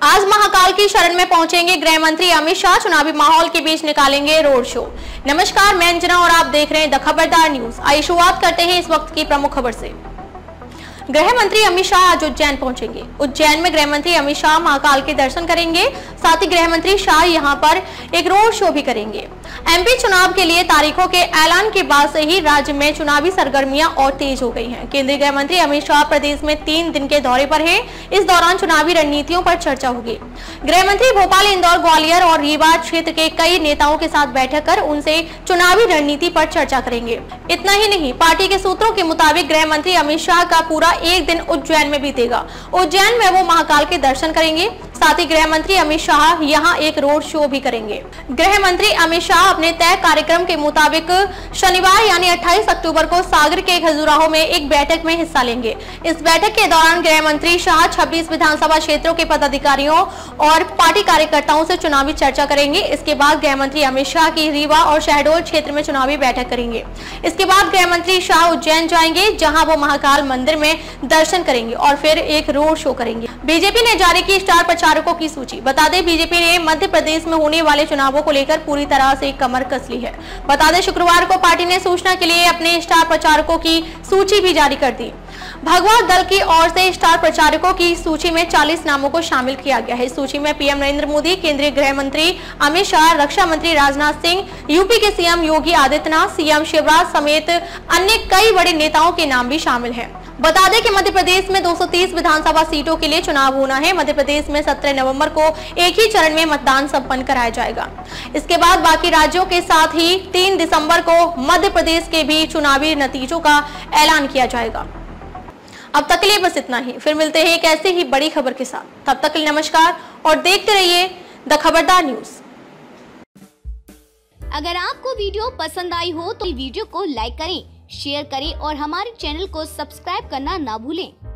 आज महाकाल की शरण में पहुंचेंगे गृह मंत्री अमित शाह। चुनावी माहौल के बीच निकालेंगे रोड शो। नमस्कार, मैं अंजना और आप देख रहे हैं द खबरदार न्यूज। आइए शुरुआत करते हैं इस वक्त की प्रमुख खबर से। गृह मंत्री अमित शाह आज उज्जैन पहुंचेंगे। उज्जैन में गृह मंत्री अमित शाह महाकाल के दर्शन करेंगे। साथ ही गृह मंत्री शाह यहां पर एक रोड शो भी करेंगे। एमपी चुनाव के लिए तारीखों के ऐलान के बाद से ही राज्य में चुनावी सरगर्मियां और तेज हो गई हैं। केंद्रीय गृह मंत्री अमित शाह प्रदेश में 3 दिन के दौरे पर हैं। इस दौरान चुनावी रणनीतियों पर चर्चा होगी। गृह मंत्री भोपाल, इंदौर, ग्वालियर और रीवा क्षेत्र के कई नेताओं के साथ बैठक कर उनसे चुनावी रणनीति पर चर्चा करेंगे। इतना ही नहीं, पार्टी के सूत्रों के मुताबिक गृह मंत्री अमित शाह का पूरा एक दिन उज्जैन में बीतेगा। उज्जैन में वो महाकाल के दर्शन करेंगे। साथ ही गृह मंत्री अमित शाह यहां एक रोड शो भी करेंगे। गृह मंत्री अमित शाह अपने तय कार्यक्रम के मुताबिक शनिवार यानी 28 अक्टूबर को सागर के खजुराहो में एक बैठक में हिस्सा लेंगे। इस बैठक के दौरान गृह मंत्री शाह 26 विधानसभा क्षेत्रों के पदाधिकारियों और पार्टी कार्यकर्ताओं से चुनावी चर्चा करेंगे। इसके बाद गृह मंत्री अमित शाह की रीवा और शहडोल क्षेत्र में चुनावी बैठक करेंगे। इसके बाद गृह मंत्री शाह उज्जैन जाएंगे, जहां वो महाकाल मंदिर में दर्शन करेंगे और फिर एक रोड शो करेंगे। बीजेपी ने जारी की स्टार प्रचारकों की सूची। बता दें, बीजेपी ने मध्य प्रदेश में होने वाले चुनावों को लेकर पूरी तरह से कमर कस ली है। बता दें, शुक्रवार को पार्टी ने सूचना के लिए अपने स्टार प्रचारकों की सूची भी जारी कर दी। भगवा दल की ओर से स्टार प्रचारकों की सूची में 40 नामों को शामिल किया गया है। इस सूची में पीएम नरेंद्र मोदी, केंद्रीय गृह मंत्री अमित शाह, रक्षा मंत्री राजनाथ सिंह, यूपी के सीएम योगी आदित्यनाथ, सीएम शिवराज समेत अन्य कई बड़े नेताओं के नाम भी शामिल हैं। बता दें कि मध्य प्रदेश में 230 विधानसभा सीटों के लिए चुनाव होना है। मध्य प्रदेश में 17 नवंबर को एक ही चरण में मतदान संपन्न कराया जाएगा। इसके बाद बाकी राज्यों के साथ ही 3 दिसंबर को मध्य प्रदेश के भी चुनावी नतीजों का ऐलान किया जाएगा। अब तक के लिए बस इतना ही। फिर मिलते हैं एक ऐसे ही बड़ी खबर के साथ। तब तक के लिए नमस्कार और देखते रहिए द खबरदार न्यूज। अगर आपको वीडियो पसंद आई हो तो वीडियो को लाइक करें, शेयर करें और हमारे चैनल को सब्सक्राइब करना ना भूलें।